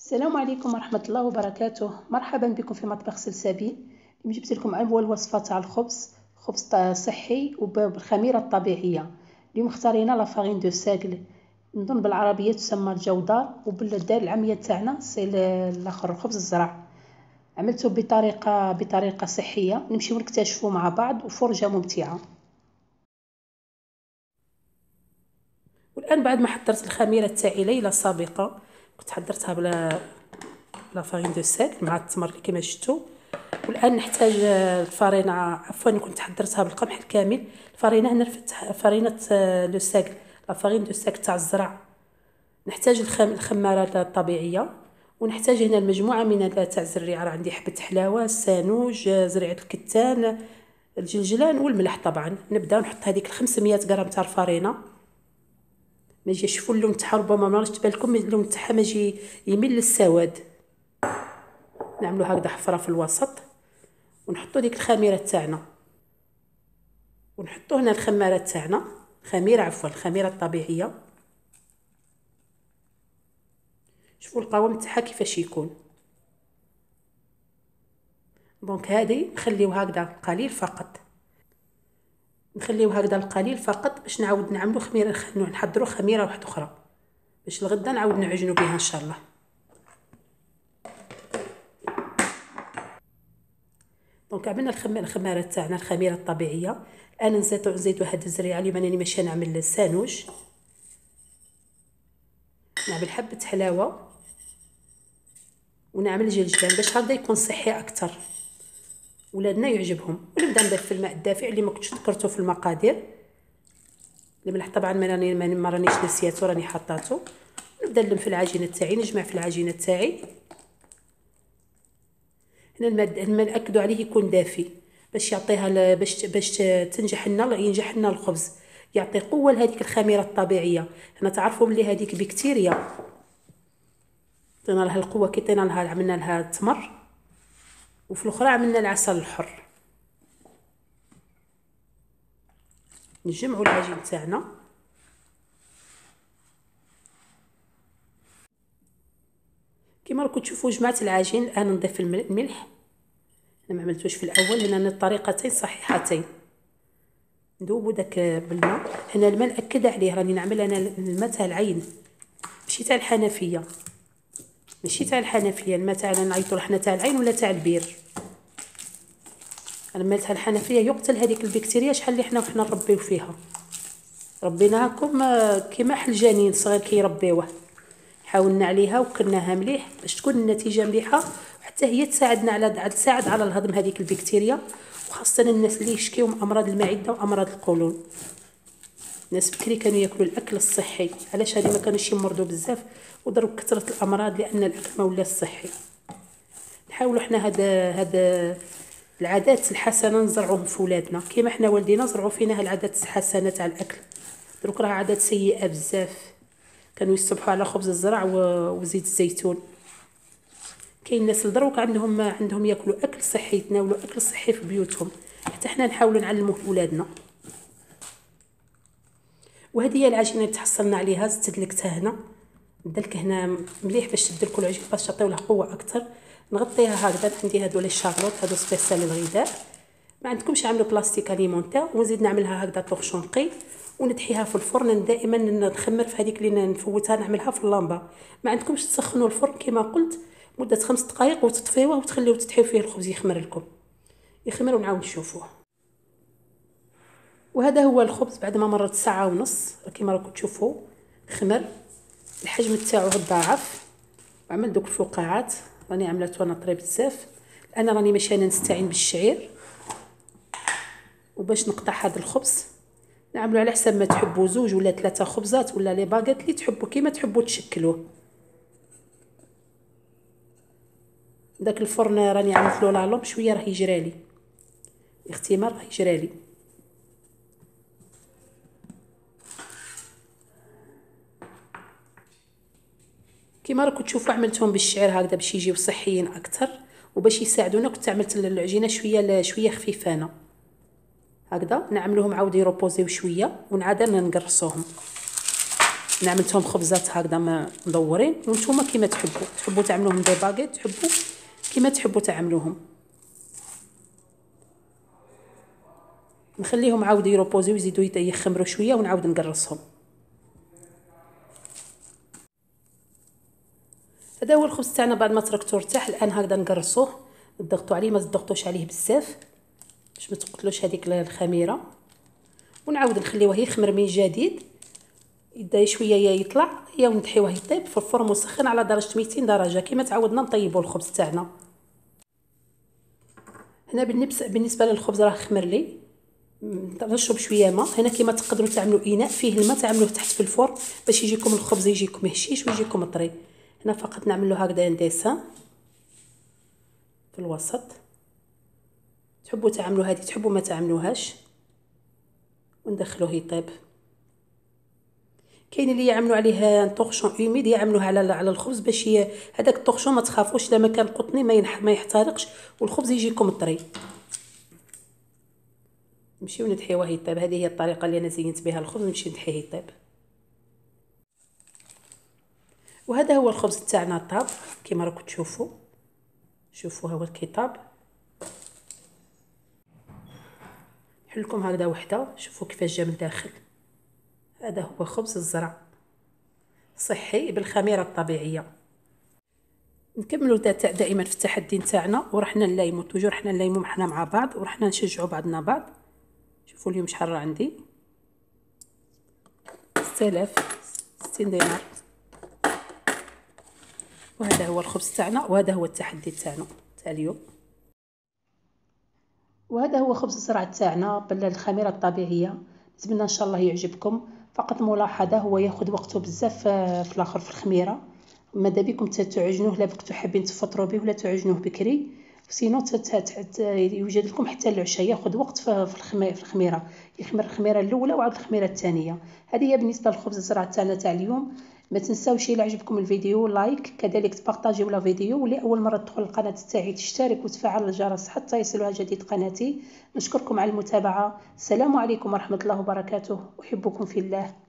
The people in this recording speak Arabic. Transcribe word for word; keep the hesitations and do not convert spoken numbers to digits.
السلام عليكم ورحمة الله وبركاته. مرحبا بكم في مطبخ سلسبيل. اليوم جبت لكم اول وصفة تاع الخبز، خبز صحي وبالخميرة الطبيعية. اليوم اختارينا لا فارين دو ساغل، نظن بالعربية تسمى الجودار، وبالدار العامية تاعنا سي الاخر خبز الزرع. عملته بطريقة بطريقة صحية، نمشيو نكتشفوا مع بعض، وفرجة ممتعة. والان بعد ما حضرت الخميرة تاعي ليلة سابقة، كنت حضرتها بلا لا فارين دو ساك مع التمر كما شفتوا. والان نحتاج الفرينه، عفوا كنت حضرتها بالقمح الكامل. الفرينه هنا نفتح فرينه لو ساك، لا فارين دو ساك تاع الزرع. نحتاج الخم الخماره الطبيعيه، ونحتاج هنا المجموعه من تاع الزريعه. راه عندي حبه حلاوه، السانوج، زريعه الكتان، الجلجلان والملح. طبعا نبدا نحط هذيك خمسمية غرام تاع الفرينه. ما يجي شوفوا اللون تاعها، ربما ما راش تبان لكم اللون تاعها، ما يجي يميل للسواد. نعملوا هكذا حفره في الوسط، ونحطوا ديك الخميره تاعنا، ونحطوا هنا الخماره تاعنا، خميره عفوا الخميره الطبيعيه. شوفوا القوام تاعها كيفاش يكون. دونك هذه نخليو هكذا قليل فقط، نخليو هكذا القليل فقط باش نعاود نعملو خميره، نحضروا خميره واحده اخرى باش الغدا نعاود نعجنوا بها ان شاء الله. دونك عملنا الخماره تاعنا الخميره الطبيعيه. الان نزيدو نزيدو هاد الزريعه اللي ماني ماشيه نعمل السانوج. نعمل حبه حلاوه، ونعمل جلجلان باش هكذا يكون صحي اكثر، ولادنا يعجبهم. ونبدا نضيف الماء الدافئ اللي ما كنتش ذكرته في المقادير. الملح طبعا ما راني ما رانيش نسياتو، راني حطاتو. نبدا نلم في العجينه تاعي، نجمع في العجينه تاعي. هنا الماء الماء ناكدوا عليه يكون دافي باش يعطيها باش باش تنجح لنا ينجح لنا الخبز، يعطي قوه لهذيك الخميره الطبيعيه. هنا تعرفوا بلي هذيك بكتيريا، عطينا لها القوه. كي عطينا لها عملنا لها التمر، وفي الاخرى عملنا العسل الحر. نجمعوا العجين تاعنا، كما راكم تشوفوا جمعت العجين. الان نضيف الملح، انا ما عملتوش في الاول، لان الطريقتين صحيحتين. ندوبوا داك بالماء. هنا الماء ناكد عليه، راني نعمل انا الماء تاع العين ماشي تاع الحنفيه، ماشي تاع الحنفيه. الماء تاعنا نعيطوا حنا تاع العين ولا تاع البير. الماء تاع الحنفيه يقتل هذيك البكتيريا. شحال اللي حنا وحنا نربيو فيها، ربيناكم كيما حل جنين صغير كيربيوه. حاولنا عليها وكلناها مليح باش تكون النتيجه مليحه، وحتى هي تساعدنا على تساعد على الهضم هذيك البكتيريا. وخاصه الناس اللي يشكيو من امراض المعده وامراض القولون. الناس بكري كانوا ياكلوا الاكل الصحي، علاش هذه ما كانوش يمرضوا بزاف وضرب كثره الامراض؟ لان الاكل ما ولا صحي. نحاولوا حنا هذا هذا العادات الحسنه نزرعوهم في ولادنا، كيما حنا والدينا زرعوا فينا العادات الحسنه تاع الاكل. دروك راه عادات سيئه بزاف، كانوا يصبحوا على خبز الزرع وزيت الزيتون. كاين الناس دروك عندهم عندهم ياكلوا اكل صحي، يتناولوا اكل صحي في بيوتهم. حتى حنا نحاولوا نعلموه لولادنا. وهذه هي العجينه اللي تحصلنا عليها. زدت دلكتها هنا، ندلك هنا مليح باش تدلكوا العجين باش تعطيو لها قوه اكثر. نغطيها هكذا. عندي هذول الشارلوت، هذو سبيسيال للغذاء. ما عندكمش عملوا بلاستيك اليمونتير. ونزيد نعملها هكذا طوغ شونقي، وندحيها في الفرن. دائما نخمر في هذيك اللي نفوتها نعملها في اللامبه. ما عندكمش تسخنوا الفرن كما قلت مده خمس دقائق وتطفيوه وتخليوه تدحيو فيه الخبز يخمر لكم. يخمر ونعاود نشوفوه. وهذا هو الخبز بعد ما مرت ساعه ونص كما راكم تشوفوا خمر. الحجم تاعو تضاعف وعمل دوك الفقاعات. راني عملته انا طري بزاف. انا راني ماشي انا نستعين بالشعير. وباش نقطع هذا الخبز نعملوا على حسب ما تحبوا، زوج ولا ثلاثه خبزات ولا لي باغيت اللي تحبوا كيما تحبوا تشكلوه. داك الفرن راني عملت له لا لومب شويه راه يجرالي، اختمار راه يجرالي. كيما راكم تشوفوا عملتهم بالشعير هكذا باش يجيو صحيين اكثر وباش يساعدونا. كنت عملت العجينه شويه شويه خفيفانه هكذا. نعملوهم عاود يروبوزيو شويه ونعاد نقرصوهم. عملتهم خبزات هكذا مدورين، وانتم كيما تحبوا تحبوا تعملوهم دي باغيت، تحبوا كيما تحبوا تعملوهم. نخليهم عاود يروبوزيو ويزيدوا يخمروا شويه ونعاود نقرصهم. هذا هو الخبز تاعنا بعد ما تركتو ارتاح. الان هكذا نقرصوه، نضغطوا عليه، ما تضغطوش عليه بزاف باش ما تقتلوش هذيك الخميره، ونعاود نخليوه يخمر من جديد. يبدا شويه يطلع يا وندحيوه يطيب في الفرن مسخن على درجه مئتين درجه كما تعودنا نطيبوا الخبز تاعنا. هنا بالنسبه للخبز راه خمر لي، نشرب شويه ماء. هنا كما تقدروا تعملوا اناء فيه الماء تعملوه تحت في الفرن باش يجيكم الخبز يجيكم هشيش ويجيكم طري. هنا فقط نعمل له هكذا انديسان في الوسط. تحبوا تعملوا هذه تحبوا ما تعملوهاش، وندخلوه يطيب. كاين اللي يعملوا عليه طوغشون اوميد، يعملوها على على الخبز باش هذاك الطوغشون ما تخافوش لما كان قطني ما ما يحترقش والخبز يجيكم طري. نمشيو ندحيوه يطيب. هذه هي الطريقه اللي انا زينت بها الخبز، نمشي ندحيه يطيب. وهذا هو الخبز تاعنا طاب كما راكم تشوفوا. شوفوا هو الكتاب. نحلكم هكذا وحده، شوفوا كيفاش جا من الداخل. هذا هو خبز الزرع صحي بالخميره الطبيعيه. نكملوا دائما في التحدي نتاعنا، ورحنا نلايمو توجور، حنا نلايمو حنا مع بعض، ورحنا نشجعوا بعضنا بعض. شوفوا اليوم شحال راه عندي، ستة آلاف ستين دينار. وهذا هو الخبز تاعنا، وهذا هو التحدي تاعنا تاع اليوم. وهذا هو خبز الزرع تاعنا بالخميره الطبيعيه. نتمنى ان شاء الله يعجبكم. فقط ملاحظه، هو ياخذ وقته بزاف في الاخر في الخميره. ماذا بكم تعجنوه، لا بكم حابين تفطروا به ولا تعجنوه بكري، سينو يوجد لكم حتى العشاء. ياخذ وقت في الخميره، يخمر الخميره الاولى وعاد الخميره الثانيه. هذه هي بالنسبه للخبز الزرع تاعنا تاع اليوم. ما تنساوش الى عجبكم الفيديو لايك، كذلك تبارطاجيو لا فيديو، واللي اول مره تدخل القناه تاعي تشترك وتفعل الجرس حتى يصلها جديد قناتي. نشكركم على المتابعه. السلام عليكم ورحمه الله وبركاته. احبكم في الله.